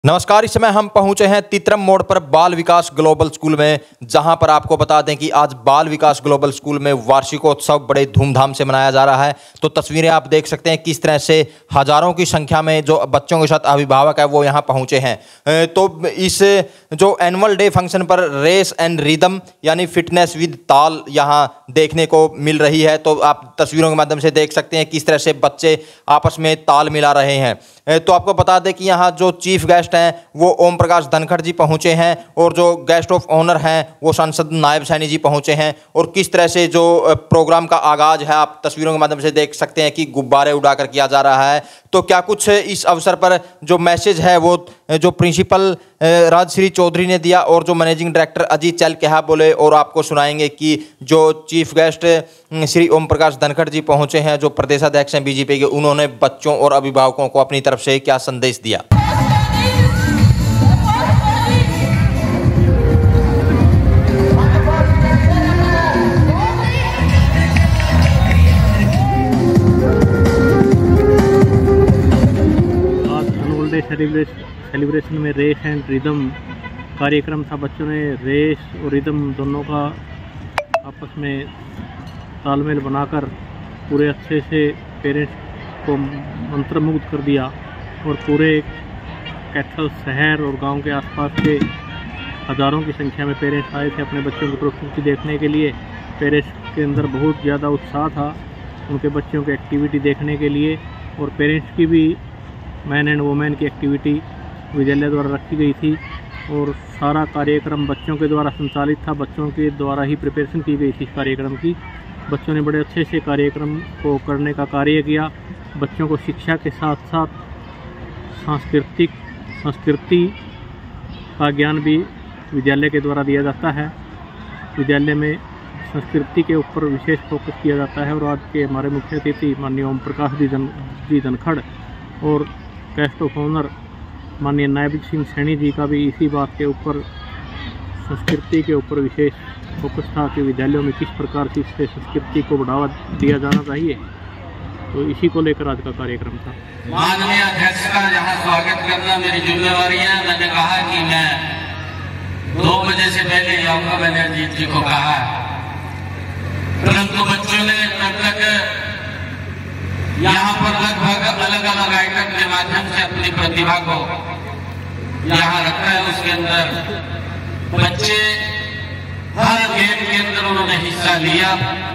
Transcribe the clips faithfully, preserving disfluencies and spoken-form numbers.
नमस्कार। इस समय हम पहुंचे हैं तितरम मोड़ पर बाल विकास ग्लोबल स्कूल में, जहां पर आपको बता दें कि आज बाल विकास ग्लोबल स्कूल में वार्षिकोत्सव बड़े धूमधाम से मनाया जा रहा है। तो तस्वीरें आप देख सकते हैं किस तरह से हजारों की संख्या में जो बच्चों के साथ अभिभावक है वो यहां पहुंचे हैं। तो इस जो एनुअल डे फंक्शन पर रेस एंड रिदम यानी फिटनेस विद ताल यहां देखने को मिल रही है। तो आप तस्वीरों के माध्यम से देख सकते हैं किस तरह से बच्चे आपस में ताल मिला रहे हैं। तो आपको बता दें कि यहाँ जो चीफ गेस्ट हैं वो ओम प्रकाश धनखड़ जी पहुंचे हैं और जो गेस्ट ऑफ ऑनर हैं वो सांसद नायब सैनी जी पहुंचे हैं। और किस तरह से जो प्रोग्राम का आगाज है आप तस्वीरों के माध्यम से देख सकते हैं कि गुब्बारे उड़ाकर किया जा रहा है। तो क्या कुछ इस अवसर पर जो मैसेज है वो जो प्रिंसिपल राजश्री चौधरी ने दिया और जो मैनेजिंग डायरेक्टर अजीत चहल क्या बोले, और आपको सुनाएंगे कि जो चीफ गेस्ट श्री ओम प्रकाश धनखड़ जी पहुंचे हैं जो प्रदेशाध्यक्ष हैं बीजेपी के, उन्होंने बच्चों और अभिभावकों को अपनी तरफ से क्या संदेश दिया। सेलिब्रेशन में रेस एंड रिदम कार्यक्रम था। बच्चों ने रेस और रिदम दोनों का आपस में तालमेल बनाकर पूरे अच्छे से पेरेंट्स को मंत्रमुग्ध कर दिया। और पूरे कैथल शहर और गांव के आसपास के हज़ारों की संख्या में पेरेंट्स आए थे अपने बच्चों की प्रस्तुति देखने के लिए। पेरेंट्स के अंदर बहुत ज़्यादा उत्साह था उनके बच्चों की एक्टिविटी देखने के लिए। और पेरेंट्स की भी मैन एंड वुमेन की एक्टिविटी विद्यालय द्वारा रखी गई थी और सारा कार्यक्रम बच्चों के द्वारा संचालित था। बच्चों के द्वारा ही प्रिपरेशन की गई थी इस कार्यक्रम की। बच्चों ने बड़े अच्छे से कार्यक्रम को करने का कार्य किया। बच्चों को शिक्षा के साथ साथ सांस्कृतिक संस्कृति का ज्ञान भी विद्यालय के द्वारा दिया जाता है। विद्यालय में संस्कृति के ऊपर विशेष फोकस किया जाता है। और आज के हमारे मुख्य अतिथि माननीय ओम प्रकाश जी धन जी धनखड़ और गेस्ट ऑफ ऑनर माननीय नायब सिंह सैनी जी का भी इसी बात के ऊपर संस्कृति के ऊपर विशेष फोकस था कि विद्यालयों में किस प्रकार से इससे संस्कृति को बढ़ावा दिया जाना चाहिए। तो इसी को लेकर आज का कार्यक्रम था। माननीय अध्यक्ष का यहाँ स्वागत करना मेरी जिम्मेवारी है। मैंने कहा कि मैं दो बजे से पहले आऊँगा, मैंने अजीत जी को कहा, परंतु बच्चों ने तब तक यहाँ पर लगभग अलग अलग आइटम के माध्यम से अपनी प्रतिभा को यहाँ रखा है। उसके अंदर बच्चे हर गेम के अंदर उन्होंने हिस्सा लिया।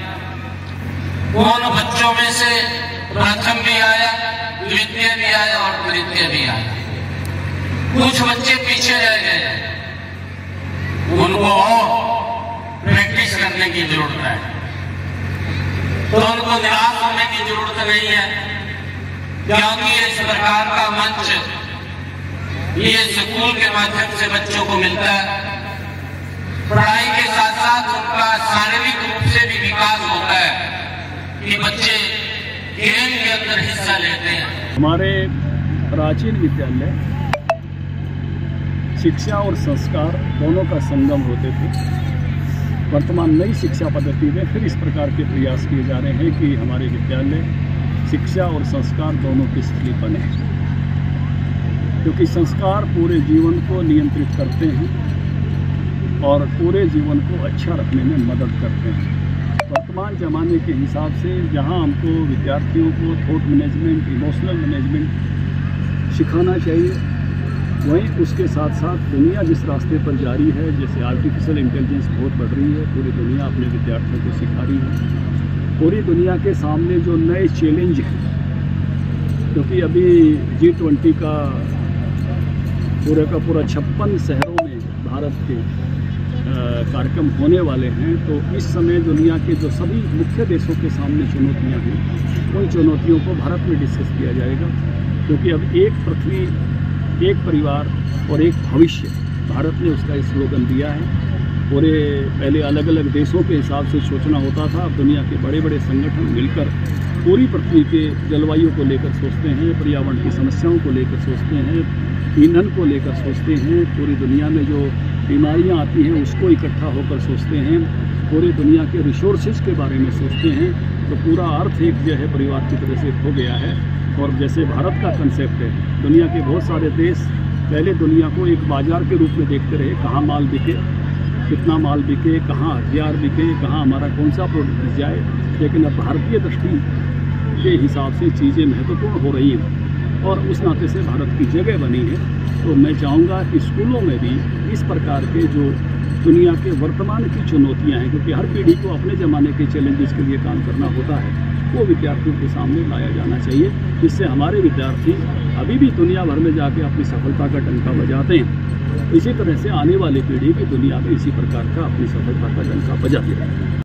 उन बच्चों में से प्रथम भी आया, द्वितीय भी आया और तृतीय भी आया। कुछ बच्चे पीछे रह गए, उनको और प्रैक्टिस करने की जरूरत है। तो उनको निराश होने की जरूरत नहीं है, क्योंकि इस प्रकार का मंच ये स्कूल के माध्यम से बच्चों को मिलता है। पढ़ाई के साथ साथ उनका शारीरिक रूप से भी विकास होता है कि बच्चे गेम के अंदर हिस्सा लेते हैं। हमारे प्राचीन विद्यालय शिक्षा और संस्कार दोनों का संगम होते थे। वर्तमान नई शिक्षा पद्धति में फिर इस प्रकार के प्रयास किए जा रहे हैं कि हमारे विद्यालय शिक्षा और संस्कार दोनों की स्थली बने, क्योंकि संस्कार पूरे जीवन को नियंत्रित करते हैं और पूरे जीवन को अच्छा रखने में मदद करते हैं। वर्तमान ज़माने के हिसाब से जहां हमको विद्यार्थियों को थॉट मैनेजमेंट, इमोशनल मैनेजमेंट सिखाना चाहिए, वहीं उसके साथ साथ दुनिया जिस रास्ते पर जारी है, जैसे आर्टिफिशियल इंटेलिजेंस बहुत बढ़ रही है, पूरी दुनिया अपने विद्यार्थियों को सिखा रही है। पूरी दुनिया के सामने जो नए चैलेंज हैं, क्योंकि अभी जी ट्वेंटी का पूरे का पूरा छप्पन शहरों में भारत के कार्यक्रम होने वाले हैं। तो इस समय दुनिया के जो सभी मुख्य देशों के सामने चुनौतियाँ हैं, उन चुनौतियों को भारत में डिस्कस किया जाएगा। क्योंकि अब एक पृथ्वी, एक परिवार और एक भविष्य, भारत ने उसका स्लोगन दिया है। पूरे पहले अलग अलग देशों के हिसाब से सोचना होता था, अब दुनिया के बड़े बड़े संगठन मिलकर पूरी पृथ्वी के जलवायु को लेकर सोचते हैं, पर्यावरण की समस्याओं को लेकर सोचते हैं, ईंधन को लेकर सोचते हैं, पूरी दुनिया में जो बीमारियां आती हैं उसको इकट्ठा होकर सोचते हैं, पूरी दुनिया के रिसोर्सेज के बारे में सोचते हैं। तो पूरा अर्थ एक जो है परिवार की तरह से हो गया है। और जैसे भारत का कंसेप्ट है, दुनिया के बहुत सारे देश पहले दुनिया को एक बाजार के रूप में देखते रहे, कहाँ माल बिके, कितना माल बिके, कहाँ हथियार बिके, कहाँ हमारा कौन सा प्रोडक्ट बिक जाए। लेकिन अब भारतीय दृष्टि के हिसाब से चीज़ें महत्वपूर्ण हो रही हैं और उस नाते से भारत की जगह बनी है। तो मैं चाहूँगा कि स्कूलों में भी इस प्रकार के जो दुनिया के वर्तमान की चुनौतियाँ हैं, क्योंकि हर पीढ़ी को अपने ज़माने के चैलेंजेस के लिए काम करना होता है, वो विद्यार्थियों के सामने लाया जाना चाहिए, जिससे हमारे विद्यार्थी अभी भी दुनिया भर में जाके अपनी सफलता का डंका बजाते हैं। इसी तरह से आने वाली पीढ़ी भी दुनिया में इसी प्रकार का अपनी सफलता का डंका बजाती रहेगी।